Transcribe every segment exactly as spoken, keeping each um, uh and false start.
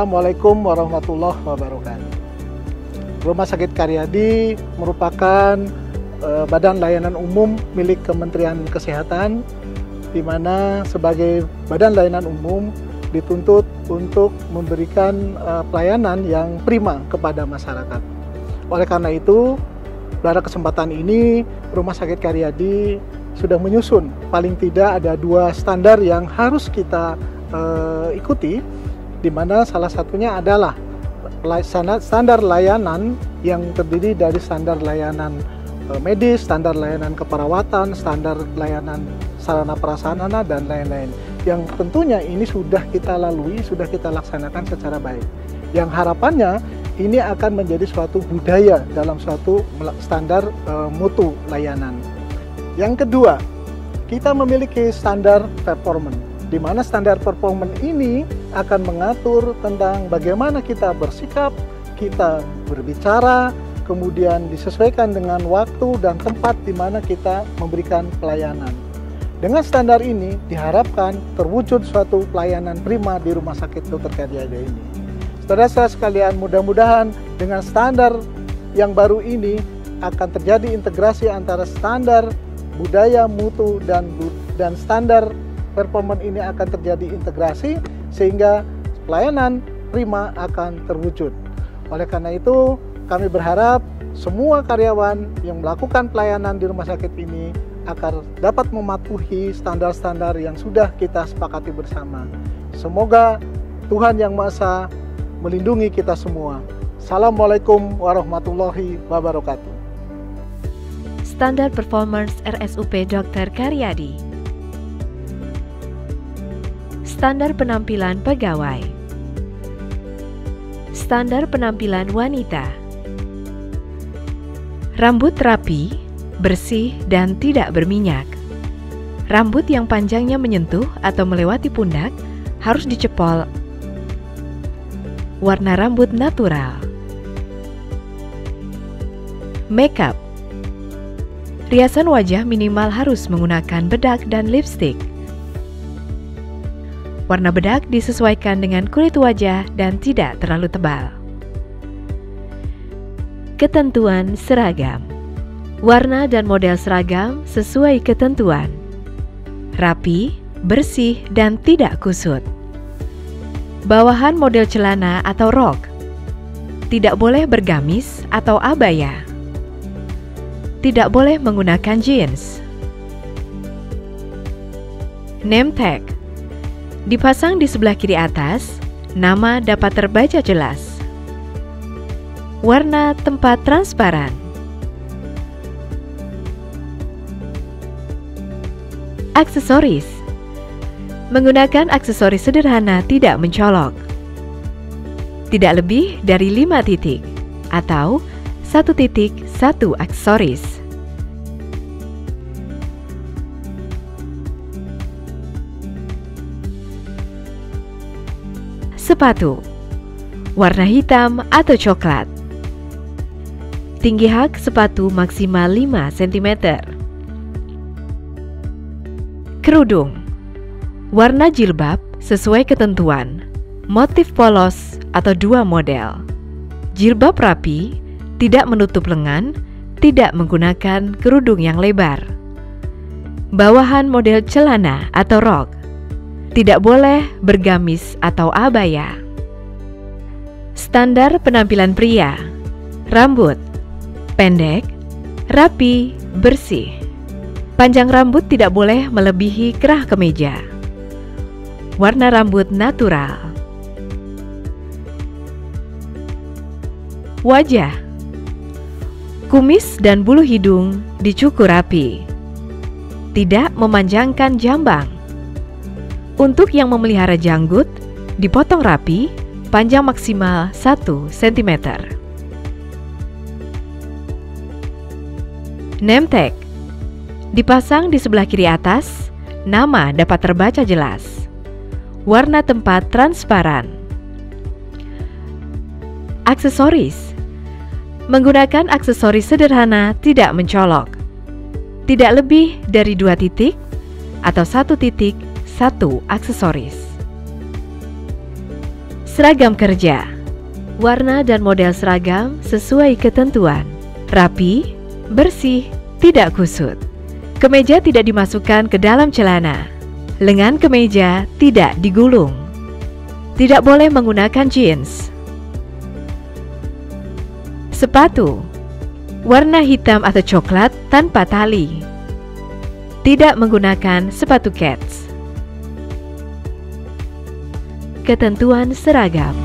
Assalamualaikum warahmatullahi wabarakatuh. Rumah Sakit Karyadi merupakan uh, badan layanan umum milik Kementerian Kesehatan, di mana sebagai badan layanan umum dituntut untuk memberikan uh, pelayanan yang prima kepada masyarakat. Oleh karena itu, pada kesempatan ini Rumah Sakit Karyadi sudah menyusun paling tidak ada dua standar yang harus kita uh, ikuti, di mana salah satunya adalah standar layanan yang terdiri dari standar layanan medis, standar layanan keperawatan, standar layanan sarana prasarana, dan lain-lain. Yang tentunya ini sudah kita lalui, sudah kita laksanakan secara baik. Yang harapannya ini akan menjadi suatu budaya dalam suatu standar uh, mutu layanan. Yang kedua, kita memiliki standar performance, di mana standar performance ini akan mengatur tentang bagaimana kita bersikap, kita berbicara, kemudian disesuaikan dengan waktu dan tempat di mana kita memberikan pelayanan. Dengan standar ini diharapkan terwujud suatu pelayanan prima di Rumah Sakit Dokter Karyadi ini. Saudara-saudara sekalian, mudah-mudahan dengan standar yang baru ini akan terjadi integrasi antara standar budaya, mutu, dan dan standar performance ini akan terjadi integrasi sehingga pelayanan prima akan terwujud. Oleh karena itu, kami berharap semua karyawan yang melakukan pelayanan di rumah sakit ini agar dapat mematuhi standar-standar yang sudah kita sepakati bersama. Semoga Tuhan Yang Maha Esa melindungi kita semua. Assalamualaikum warahmatullahi wabarakatuh. Standar Performance R S U P Dokter Karyadi. Standar penampilan pegawai. Standar penampilan wanita. Rambut rapi, bersih, dan tidak berminyak. Rambut yang panjangnya menyentuh atau melewati pundak harus dicepol. Warna rambut natural. Makeup. Riasan wajah minimal harus menggunakan bedak dan lipstik. Warna bedak disesuaikan dengan kulit wajah dan tidak terlalu tebal. Ketentuan seragam. Warna dan model seragam sesuai ketentuan. Rapi, bersih, dan tidak kusut. Bawahan model celana atau rok. Tidak boleh bergamis atau abaya. Tidak boleh menggunakan jeans. Name tag. Dipasang di sebelah kiri atas, nama dapat terbaca jelas. Warna tempat transparan. Aksesoris. Menggunakan aksesoris sederhana tidak mencolok. Tidak lebih dari lima titik atau satu titik satu aksesoris. Sepatu. Warna hitam atau coklat. Tinggi hak sepatu maksimal lima sentimeter. Kerudung. Warna jilbab sesuai ketentuan. Motif polos atau dua model. Jilbab rapi, tidak menutup lengan, tidak menggunakan kerudung yang lebar. Bawahan model celana atau rok. Tidak boleh bergamis atau abaya. Standar penampilan pria. Rambut pendek, rapi, bersih. Panjang rambut tidak boleh melebihi kerah kemeja. Warna rambut natural. Wajah. Kumis dan bulu hidung dicukur rapi. Tidak memanjangkan jambang. Untuk yang memelihara janggut, dipotong rapi, panjang maksimal satu sentimeter. Name tag. Dipasang di sebelah kiri atas, nama dapat terbaca jelas. Warna tempat transparan. Aksesoris. Menggunakan aksesoris sederhana tidak mencolok. Tidak lebih dari dua titik atau satu titik satu aksesoris. Seragam kerja. Warna dan model seragam sesuai ketentuan. Rapi, bersih, tidak kusut. Kemeja tidak dimasukkan ke dalam celana. Lengan kemeja tidak digulung. Tidak boleh menggunakan jeans. Sepatu. Warna hitam atau coklat tanpa tali. Tidak menggunakan sepatu kets. Ketentuan seragam.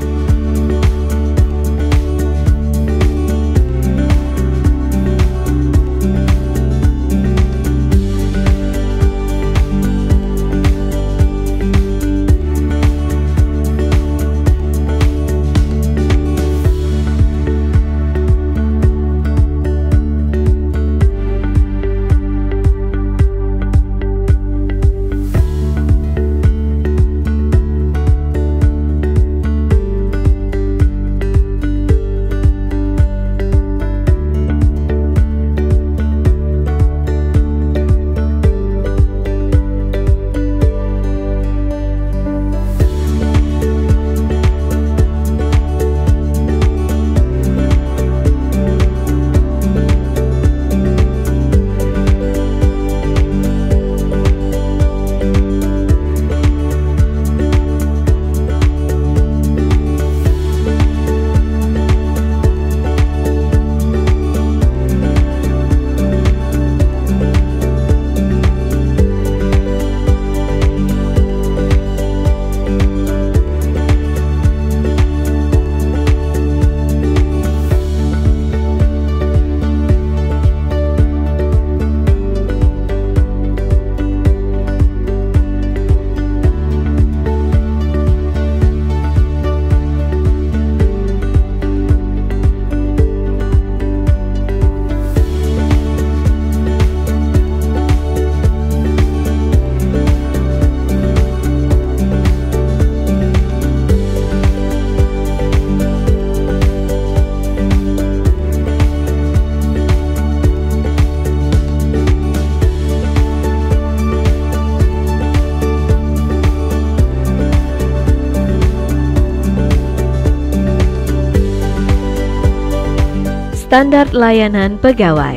Standar layanan pegawai.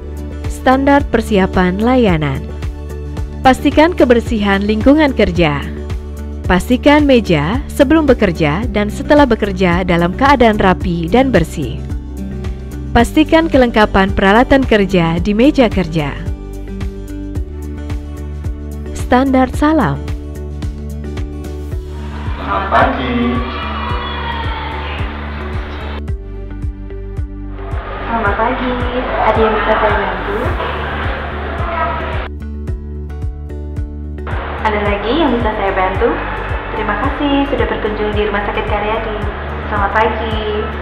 Standar persiapan layanan. Pastikan kebersihan lingkungan kerja. Pastikan meja sebelum bekerja dan setelah bekerja dalam keadaan rapi dan bersih. Pastikan kelengkapan peralatan kerja di meja kerja. Standar salam. Selamat pagi. Selamat pagi, ada yang bisa saya bantu? Ada lagi yang bisa saya bantu? Terima kasih sudah berkunjung di Rumah Sakit Karyadi. Selamat pagi.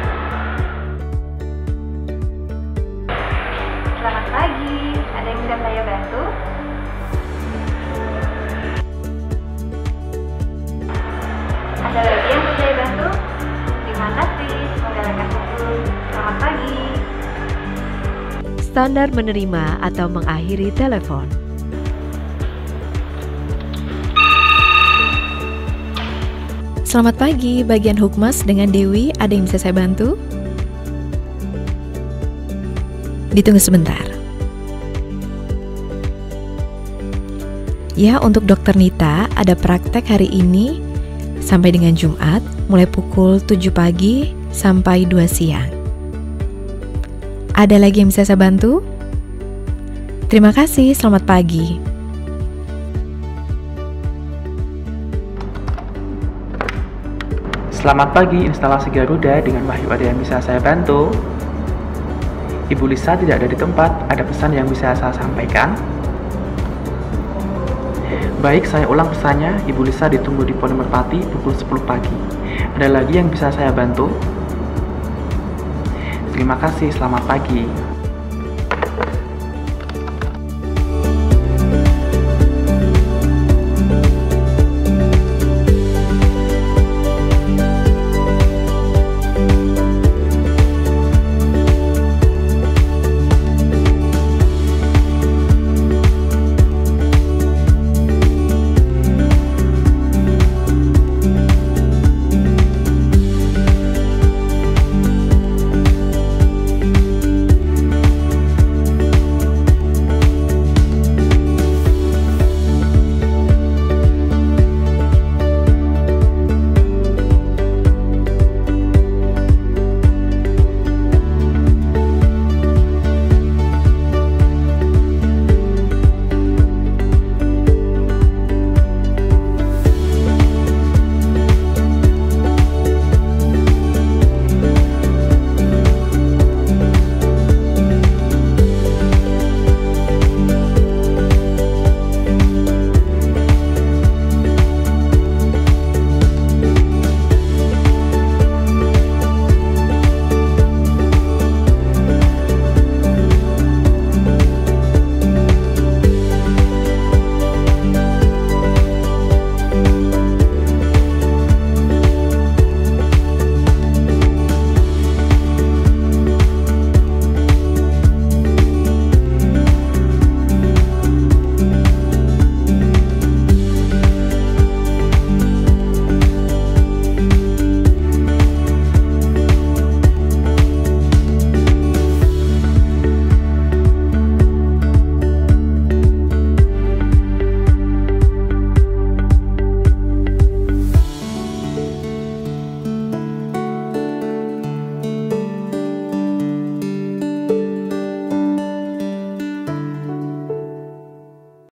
Selamat pagi, ada yang bisa saya bantu? Ada lagi yang bisa saya bantu? Terima kasih, semoga lekas sembuh. Selamat pagi. Standar menerima atau mengakhiri telepon. Selamat pagi, bagian Hukmas dengan Dewi, ada yang bisa saya bantu? Ditunggu sebentar. Ya, untuk Dokter Nita, ada praktek hari ini sampai dengan Jumat, mulai pukul tujuh pagi sampai dua siang. Ada lagi yang bisa saya bantu? Terima kasih, selamat pagi. Selamat pagi, instalasi Garuda dengan Wahyu, ada yang bisa saya bantu? Ibu Lisa tidak ada di tempat, ada pesan yang bisa saya sampaikan? Baik, saya ulang pesannya, Ibu Lisa ditunggu di Poli Merpati pukul sepuluh pagi. Ada lagi yang bisa saya bantu? Terima kasih, selamat pagi.